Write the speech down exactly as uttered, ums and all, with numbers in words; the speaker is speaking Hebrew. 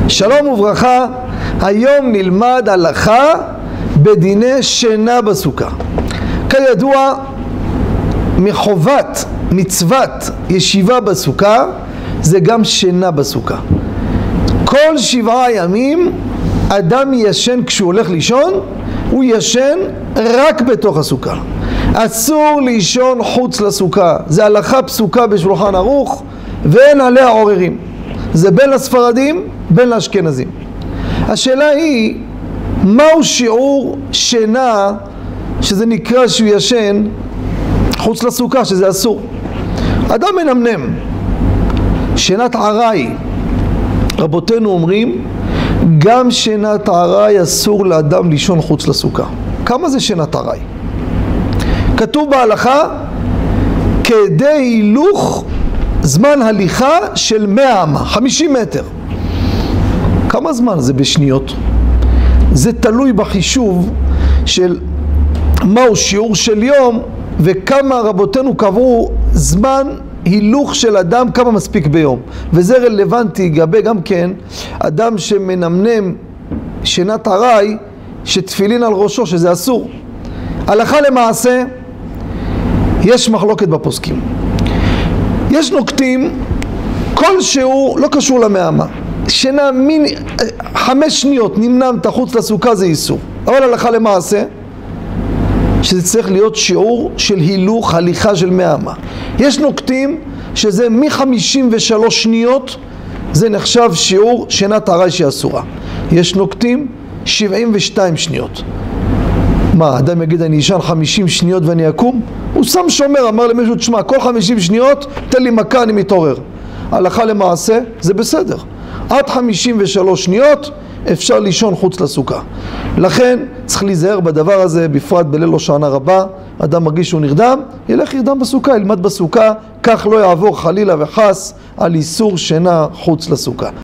שלום וברכה, היום נלמד הלכה בדיני שינה בסוכה. כידוע, מחובת מצוות ישיבה בסוכה זה גם שינה בסוכה. כל שבעה ימים אדם ישן כשהוא הולך לישון, הוא ישן רק בתוך הסוכה. אסור לישון חוץ לסוכה. זה הלכה פסוקה בשולחן ערוך ואין עליה עוררים. זה בין לספרדים בין לאשכנזים. השאלה היא, מהו שיעור שינה שזה נקרא שהוא ישן חוץ לסוכה, שזה אסור? אדם מנמנם, שינת עראי, רבותינו אומרים גם שינת עראי אסור לאדם לישון חוץ לסוכה. כמה זה שינת עראי? כתוב בהלכה כדי הילוך זמן הליכה של מאה אמה, חמישים מטר. כמה זמן זה בשניות? זה תלוי בחישוב של מהו שיעור של יום וכמה רבותינו קבעו זמן הילוך של אדם, כמה מספיק ביום. וזה רלוונטי גבי גם כן אדם שמנמנם שינת עראי שתפילין על ראשו, שזה אסור. הלכה למעשה יש מחלוקת בפוסקים. יש נוקטים כל שהוא לא קשור למאמה, שינה מין חמש שניות נמנמת חוץ לסוכה זה איסור. אבל הלכה למעשה שזה צריך להיות שיעור של הילוך הליכה של מאמה. יש נוקטים שזה מ-חמישים ושלוש שניות זה נחשב שיעור שינת עראי שהיא אסורה. יש נוקטים שבעים ושתיים שניות. מה, אדם יגיד אני ישן חמישים שניות ואני אקום? הוא שם שומר, אמר למישהו, תשמע, כל חמישים שניות תן לי מכה, אני מתעורר. הלכה למעשה זה בסדר. עד חמישים ושלוש שניות אפשר לישון חוץ לסוכה. לכן צריך להיזהר בדבר הזה, בפרט בליל הושענא רבה. אדם מרגיש שהוא נרדם, ילך ירדם בסוכה, ילמד בסוכה, כך לא יעבור חלילה וחס על איסור שינה חוץ לסוכה.